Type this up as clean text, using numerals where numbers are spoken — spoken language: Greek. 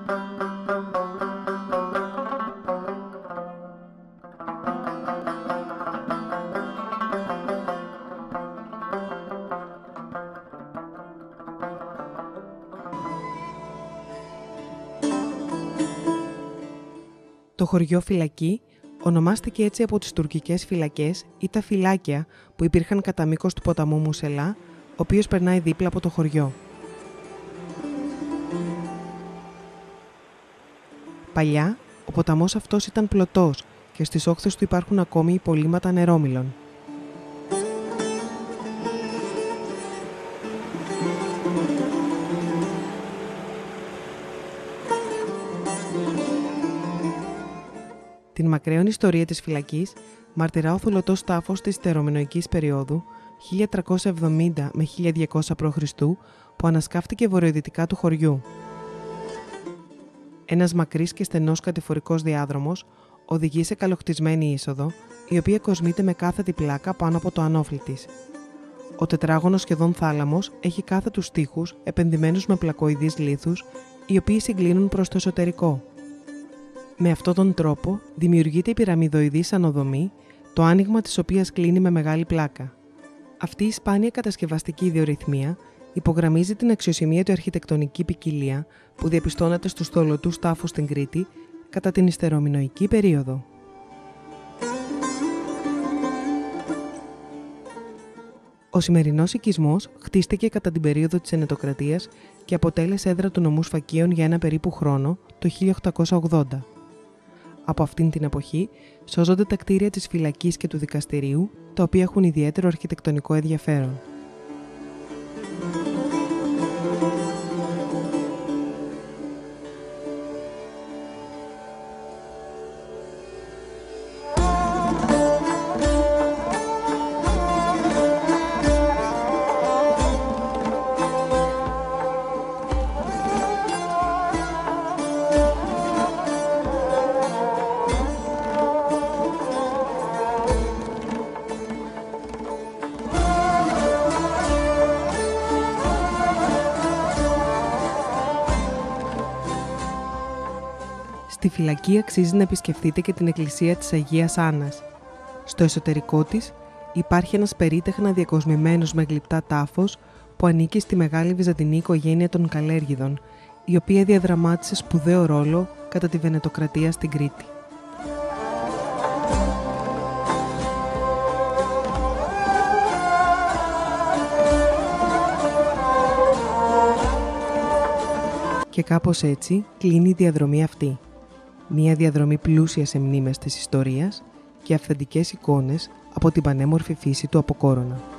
Το χωριό Φυλακή ονομάστηκε έτσι από τις τουρκικές φυλακές ή τα φυλάκια που υπήρχαν κατά μήκος του ποταμού Μουσελά, ο οποίος περνάει δίπλα από το χωριό. Παλιά, ο ποταμός αυτός ήταν πλωτός και στις όχθες του υπάρχουν ακόμη υπολείμματα νερόμυλων. Την μακραίων ιστορία της φυλακής μαρτυρά ο θολωτός τάφος της Ιτερομενοϊκής περίοδου 1370 με 1200 π.Χ. που ανασκάφτηκε βορειοδυτικά του χωριού. Ένας μακρύς και στενός κατηφορικός διάδρομος οδηγεί σε καλοχτισμένη είσοδο, η οποία κοσμείται με κάθετη πλάκα πάνω από το ανώφλι της. Ο τετράγωνος σχεδόν θάλαμος έχει κάθετους τοίχους επενδυμένους με πλακοειδείς λίθους, οι οποίοι συγκλίνουν προς το εσωτερικό. Με αυτόν τον τρόπο δημιουργείται η πυραμιδοειδής ανοδομή, το άνοιγμα της οποίας κλείνει με μεγάλη πλάκα. Αυτή η σπάνια κατασκευαστική ιδιορυθμία υπογραμμίζει την αξιοσημεία του αρχιτεκτονική ποικιλία που διαπιστώνεται στους θολωτούς τάφους στην Κρήτη κατά την Ιστερομενοϊκή περίοδο. Ο σημερινός οικισμός χτίστηκε κατά την περίοδο της Ενετοκρατίας και αποτέλεσε έδρα του νομού Σφακίων για ένα περίπου χρόνο, το 1880. Από αυτήν την εποχή σώζονται τα κτίρια της φυλακής και του δικαστηρίου, τα οποία έχουν ιδιαίτερο αρχιτεκτονικό ενδιαφέρον. Στη φυλακή αξίζει να επισκεφτείτε και την εκκλησία της Αγίας Άννας. Στο εσωτερικό της υπάρχει ένας περίτεχνα διακοσμημένος με γλυπτά τάφος που ανήκει στη μεγάλη βυζαντινή οικογένεια των Καλέργιδων, η οποία διαδραμάτισε σπουδαίο ρόλο κατά τη Βενετοκρατία στην Κρήτη. Και κάπως έτσι κλείνει η διαδρομή αυτή. Μια διαδρομή πλούσια σε μνήμες της ιστορίας και αυθεντικές εικόνες από την πανέμορφη φύση του Αποκόρονα.